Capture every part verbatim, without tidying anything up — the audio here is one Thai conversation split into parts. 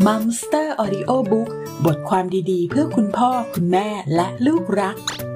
Momster Audio Book บทความดีๆเพื่อคุณพ่อคุณแม่และลูกรัก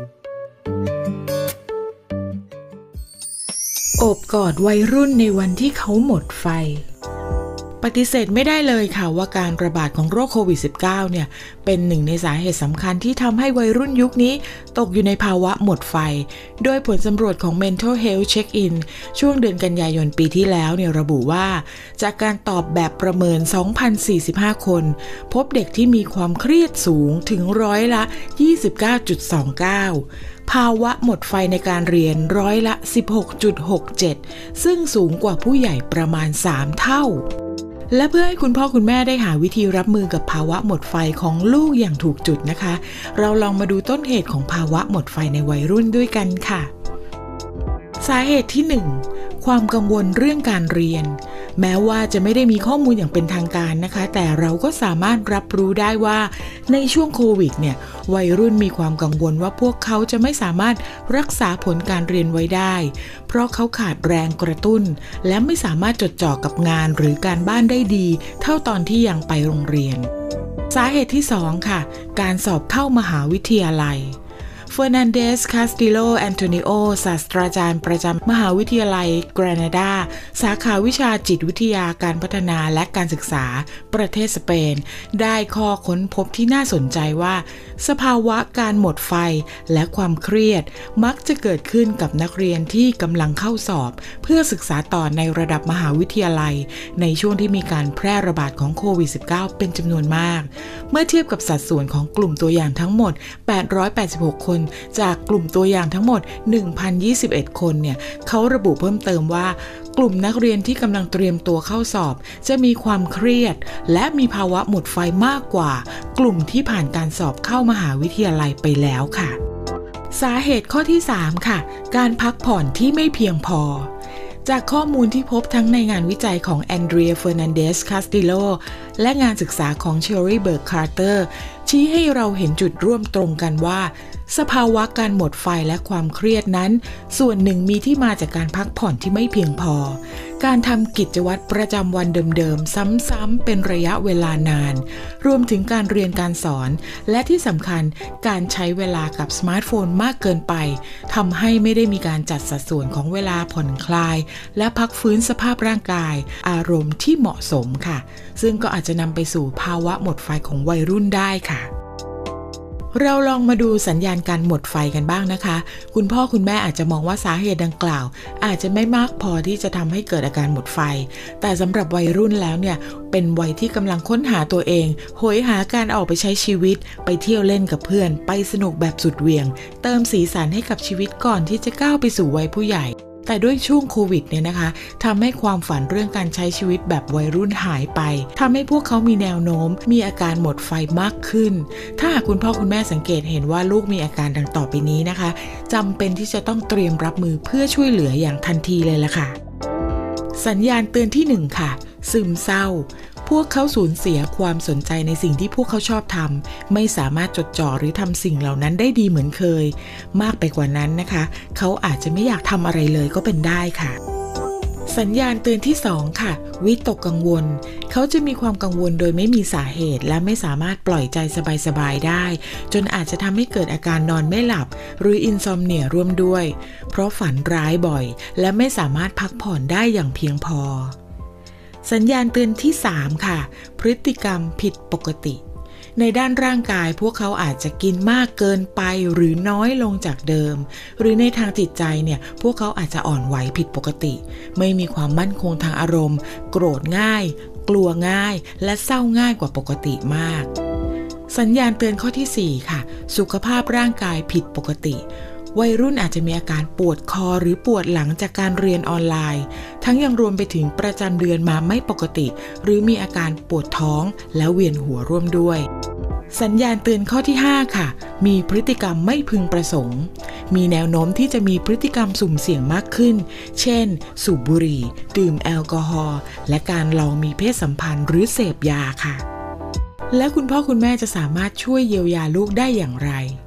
โอบกอดวัยรุ่นในวันที่เขาหมดไฟปฏิเสธไม่ได้เลยค่ะว่าการระบาดของโรคโควิด สิบเก้า เนี่ยเป็นหนึ่งในสาเหตุสำคัญที่ทำให้วัยรุ่นยุคนี้ตกอยู่ในภาวะหมดไฟโดยผลสำรวจของ Mental Health Check-in ช่วงเดือนกันยายนปีที่แล้วเนี่ยระบุว่าจากการตอบแบบประเมิน สองพันสี่สิบห้า คนพบเด็กที่มีความเครียดสูงถึงร้อยละ ยี่สิบเก้าจุดสองเก้าภาวะหมดไฟในการเรียนร้อยละ สิบหกจุดหกเจ็ด ซึ่งสูงกว่าผู้ใหญ่ประมาณสามเท่าและเพื่อให้คุณพ่อคุณแม่ได้หาวิธีรับมือกับภาวะหมดไฟของลูกอย่างถูกจุดนะคะเราลองมาดูต้นเหตุของภาวะหมดไฟในวัยรุ่นด้วยกันค่ะสาเหตุที่หนึ่งความกังวลเรื่องการเรียนแม้ว่าจะไม่ได้มีข้อมูลอย่างเป็นทางการนะคะแต่เราก็สามารถรับรู้ได้ว่าในช่วงโควิดเนี่ยวัยรุ่นมีความกังวลว่าพวกเขาจะไม่สามารถรักษาผลการเรียนไว้ได้เพราะเขาขาดแรงกระตุ้นและไม่สามารถจดจ่อกับงานหรือการบ้านได้ดีเท่าตอนที่ยังไปโรงเรียนสาเหตุที่สองค่ะการสอบเข้ามหาวิทยาลัยเฟอร์นันเดส คาสติโล แอนโตนิโอ ศาสตราจารย์ประจำมหาวิทยาลัยแกรนาดาสาขาวิชาจิตวิทยาการพัฒนาและการศึกษาประเทศสเปนได้ข้อค้นพบที่น่าสนใจว่าสภาวะการหมดไฟและความเครียดมักจะเกิดขึ้นกับนักเรียนที่กำลังเข้าสอบเพื่อศึกษาต่อในระดับมหาวิทยาลัยในช่วงที่มีการแพร่ระบาดของโควิด สิบเก้า เป็นจำนวนมากเมื่อเทียบกับสัดส่วนของกลุ่มตัวอย่างทั้งหมดแปดร้อยแปดสิบหกคนจากกลุ่มตัวอย่างทั้งหมด หนึ่งพันยี่สิบเอ็ด คนเนี่ยเขาระบุเพิ่มเติมว่ากลุ่มนักเรียนที่กำลังเตรียมตัวเข้าสอบจะมีความเครียดและมีภาวะหมดไฟมากกว่ากลุ่มที่ผ่านการสอบเข้ามหาวิทยาลัยไปแล้วค่ะสาเหตุข้อที่สามค่ะการพักผ่อนที่ไม่เพียงพอจากข้อมูลที่พบทั้งในงานวิจัยของแอนเดรีย เฟอร์นันเดส คาสติโลและงานศึกษาของเชอรี่ เบิร์ก คาร์เตอร์ชี้ให้เราเห็นจุดร่วมตรงกันว่าสภาวะการหมดไฟและความเครียดนั้นส่วนหนึ่งมีที่มาจากการพักผ่อนที่ไม่เพียงพอการทำกิจวัตรประจำวันเดิมๆซ้ำๆเป็นระยะเวลานานรวมถึงการเรียนการสอนและที่สำคัญการใช้เวลากับสมาร์ทโฟนมากเกินไปทำให้ไม่ได้มีการจัดสัดส่วนของเวลาผ่อนคลายและพักฟื้นสภาพร่างกายอารมณ์ที่เหมาะสมค่ะซึ่งก็อาจจะนำไปสู่ภาวะหมดไฟของวัยรุ่นได้ค่ะเราลองมาดูสัญญาณการหมดไฟกันบ้างนะคะคุณพ่อคุณแม่อาจจะมองว่าสาเหตุดังกล่าวอาจจะไม่มากพอที่จะทำให้เกิดอาการหมดไฟแต่สำหรับวัยรุ่นแล้วเนี่ยเป็นวัยที่กำลังค้นหาตัวเองโหยหาการออกไปใช้ชีวิตไปเที่ยวเล่นกับเพื่อนไปสนุกแบบสุดเหวี่ยงเติมสีสันให้กับชีวิตก่อนที่จะก้าวไปสู่วัยผู้ใหญ่แต่ด้วยช่วงโควิดเนี่ยนะคะทำให้ความฝันเรื่องการใช้ชีวิตแบบวัยรุ่นหายไปทำให้พวกเขามีแนวโน้มมีอาการหมดไฟมากขึ้นถ้าหากคุณพ่อคุณแม่สังเกตเห็นว่าลูกมีอาการดังต่อไปนี้นะคะจำเป็นที่จะต้องเตรียมรับมือเพื่อช่วยเหลืออย่างทันทีเลยล่ะค่ะสัญญาณเตือนที่หนึ่งค่ะซึมเศร้าพวกเขาสูญเสียความสนใจในสิ่งที่พวกเขาชอบทำไม่สามารถจดจ่อหรือทำสิ่งเหล่านั้นได้ดีเหมือนเคยมากไปกว่านั้นนะคะเขาอาจจะไม่อยากทำอะไรเลยก็เป็นได้ค่ะสัญญาณเตือนที่สองค่ะวิตกกังวลเขาจะมีความกังวลโดยไม่มีสาเหตุและไม่สามารถปล่อยใจสบายๆได้จนอาจจะทำให้เกิดอาการนอนไม่หลับหรืออินซอมเนียร่วมด้วยเพราะฝันร้ายบ่อยและไม่สามารถพักผ่อนได้อย่างเพียงพอสัญญาณเตือนที่สามค่ะพฤติกรรมผิดปกติในด้านร่างกายพวกเขาอาจจะกินมากเกินไปหรือน้อยลงจากเดิมหรือในทางจิตใจเนี่ยพวกเขาอาจจะอ่อนไหวผิดปกติไม่มีความมั่นคงทางอารมณ์โกรธง่ายกลัวง่ายและเศร้าง่ายกว่าปกติมากสัญญาณเตือนข้อที่สี่ค่ะสุขภาพร่างกายผิดปกติวัยรุ่นอาจจะมีอาการปวดคอหรือปวดหลังจากการเรียนออนไลน์ทั้งยังรวมไปถึงประจำเดือนมาไม่ปกติหรือมีอาการปวดท้องและเวียนหัวร่วมด้วยสัญญาณเตือนข้อที่ห้าค่ะมีพฤติกรรมไม่พึงประสงค์มีแนวโน้มที่จะมีพฤติกรรมสุ่มเสี่ยงมากขึ้นเช่นสูบบุหรี่ดื่มแอลกอฮอล์และการลองมีเพศสัมพันธ์หรือเสพยาค่ะและคุณพ่อคุณแม่จะสามารถช่วยเยียวยาลูกได้อย่างไร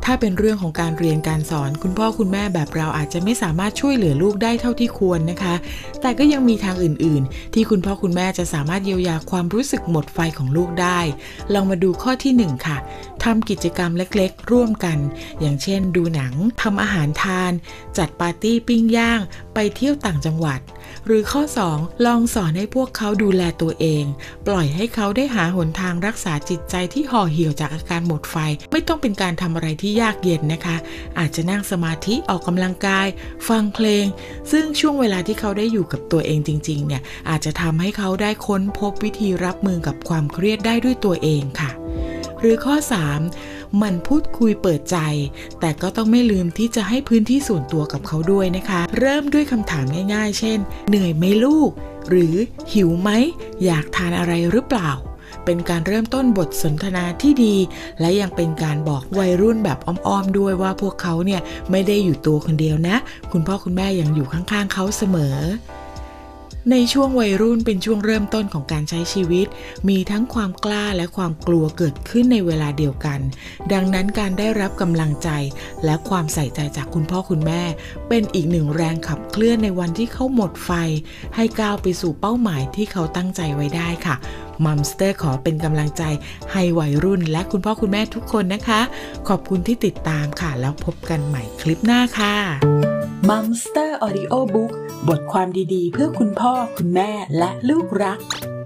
ถ้าเป็นเรื่องของการเรียนการสอนคุณพ่อคุณแม่แบบเราอาจจะไม่สามารถช่วยเหลือลูกได้เท่าที่ควรนะคะแต่ก็ยังมีทางอื่นๆที่คุณพ่อคุณแม่จะสามารถเยียวยาความรู้สึกหมดไฟของลูกได้ลองมาดูข้อที่หนึ่งค่ะทำกิจกรรมเล็กๆร่วมกันอย่างเช่นดูหนังทำอาหารทานจัดปาร์ตี้ปิ้งย่างไปเที่ยวต่างจังหวัดหรือข้อสองลองสอนให้พวกเขาดูแลตัวเองปล่อยให้เขาได้หาหนทางรักษาจิตใจที่ห่อเหี่ยวจากอาการหมดไฟไม่ต้องเป็นการทำอะไรที่ยากเย็นนะคะอาจจะนั่งสมาธิออกกำลังกายฟังเพลงซึ่งช่วงเวลาที่เขาได้อยู่กับตัวเองจริงๆเนี่ยอาจจะทำให้เขาได้ค้นพบวิธีรับมือกับความเครียดได้ด้วยตัวเองค่ะหรือข้อสามมันพูดคุยเปิดใจแต่ก็ต้องไม่ลืมที่จะให้พื้นที่ส่วนตัวกับเขาด้วยนะคะเริ่มด้วยคำถามง่ายๆเช่นเหนื่อยไหมลูกหรือหิวไหมอยากทานอะไรหรือเปล่าเป็นการเริ่มต้นบทสนทนาที่ดีและยังเป็นการบอกวัยรุ่นแบบอ้อมๆด้วยว่าพวกเขาเนี่ยไม่ได้อยู่ตัวคนเดียวนะคุณพ่อคุณแม่ยังอยู่ข้างๆเขาเสมอในช่วงวัยรุ่นเป็นช่วงเริ่มต้นของการใช้ชีวิตมีทั้งความกล้าและความกลัวเกิดขึ้นในเวลาเดียวกันดังนั้นการได้รับกำลังใจและความใส่ใจจากคุณพ่อคุณแม่เป็นอีกหนึ่งแรงขับเคลื่อนในวันที่เขาหมดไฟให้ก้าวไปสู่เป้าหมายที่เขาตั้งใจไว้ได้ค่ะมัมสเตอร์ขอเป็นกำลังใจให้วัยรุ่นและคุณพ่อคุณแม่ทุกคนนะคะขอบคุณที่ติดตามค่ะแล้วพบกันใหม่คลิปหน้าค่ะมัมสเตอร์ออดิโอบุ๊กบทความดีๆเพื่อคุณพ่อคุณแม่และลูกรัก